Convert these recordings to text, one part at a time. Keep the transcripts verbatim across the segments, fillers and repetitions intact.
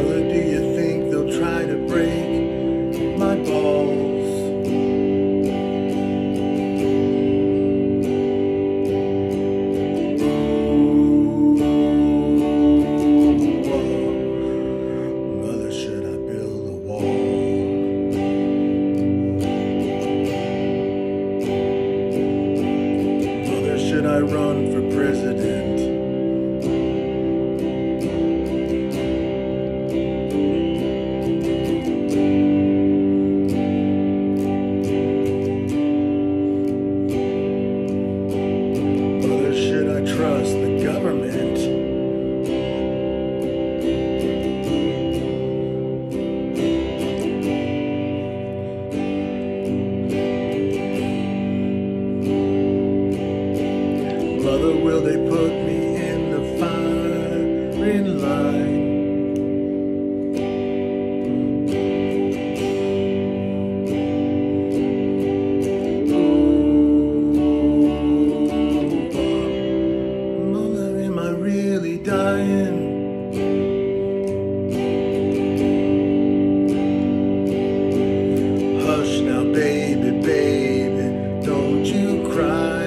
Mother, do you think they'll try to break my balls? Mother, should I build a wall? Mother, should I run for president? Trust the government? Mother, will they put me in the firing line? Dying. Hush now, baby, baby, don't you cry.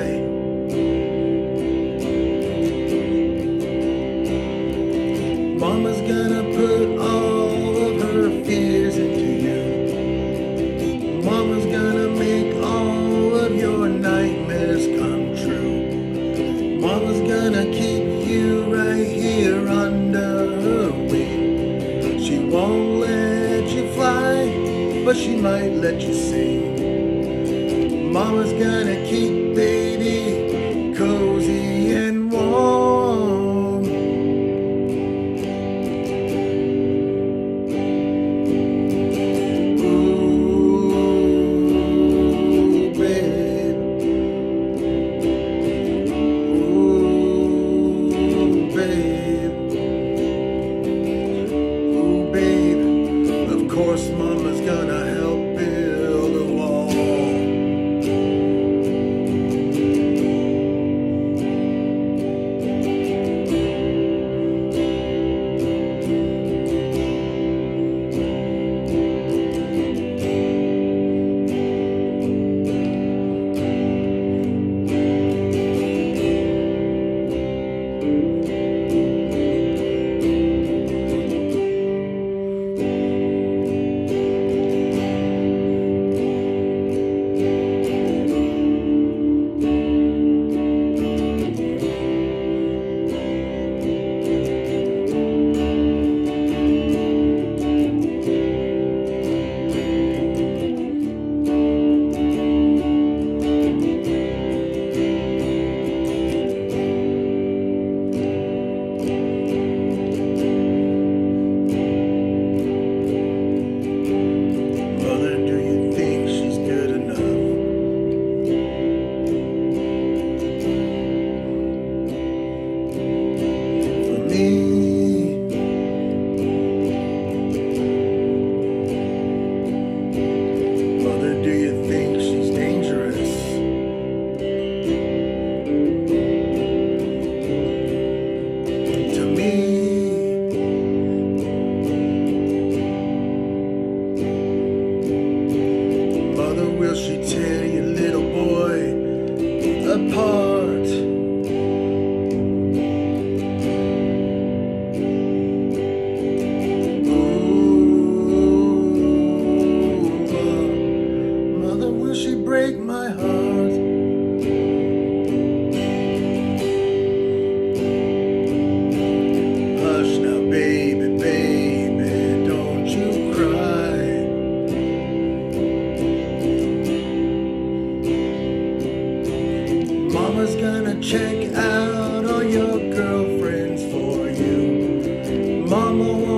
Mama's gonna put all of her fears into you. Mama's gonna make all of your nightmares come true. Mama's gonna keep you right here under her wing. She won't let you fly, but she might let you sing. Mama's gonna keep baby cozy and warm. Ooh, babe. Of course, Mama's gonna help build a wall. Mother, do you think she's dangerous? To me, Mother, will she tear your little boy apart? Break my heart. Hush now, baby, baby, don't you cry. Mama's gonna check out all your girlfriends for you. Mama won't